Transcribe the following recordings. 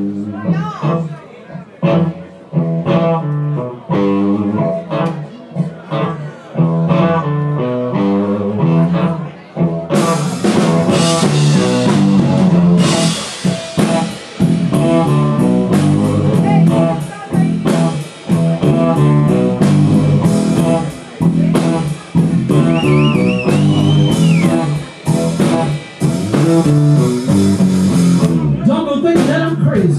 Don't go thinking that I'm crazy,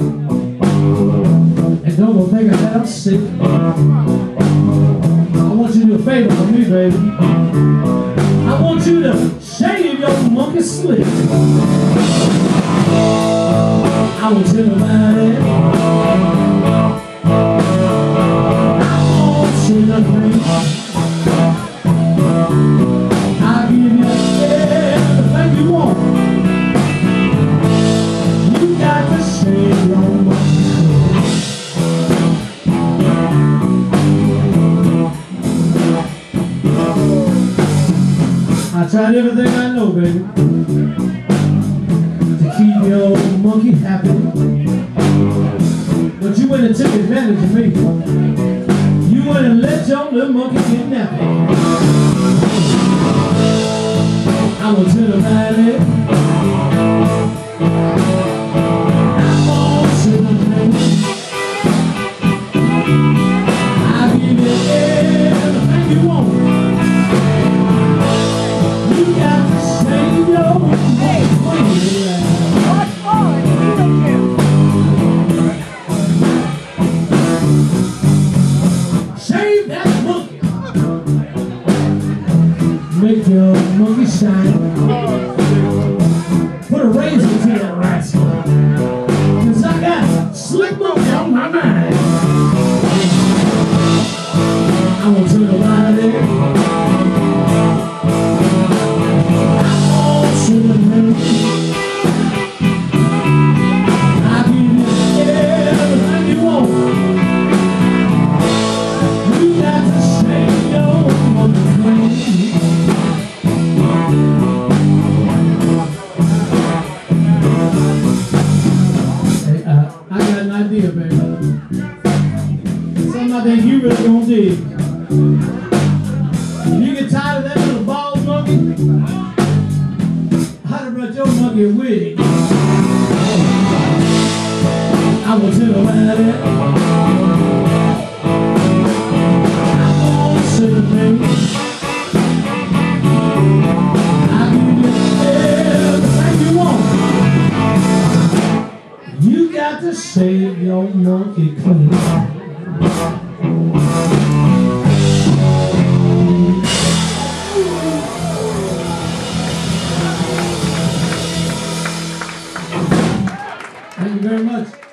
and don't go thinking that I'm sick. I want you to do a favor for me, baby. I want you to shave your monkey slick. I want you to ride it. I want you to drink. I'll give you everything you want. You got to shave your monkey slick. I tried everything I know, baby, to keep your monkey happy, but you went and took advantage of me. You went and let your little monkey get nappy. I want you to ride it. I want you to drink. I'll give you everything you want. You got to save your monkey. Shave that monkey. Make your monkey shine. Put a razor to that rascal, 'cause I got slick monkey on my mind. I want you to ride it. I want you to drink. I'll give you everything you want. You got to shave your monkey clean. Hey, I got an idea, baby. Something I think you really gonna dig. If you get tired of that little bald monkey, how to brush your monkey a wig. I want you to ride it. I want you to drink. I'll give you everything you want. You got to shave your monkey clean. Thank you very much.